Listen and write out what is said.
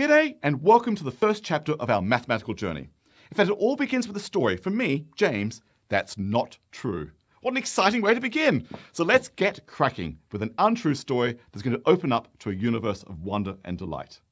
G'day and welcome to the first chapter of our mathematical journey. In fact, it all begins with a story from me, James, that's not true. What an exciting way to begin! So let's get cracking with an untrue story that's going to open up to a universe of wonder and delight.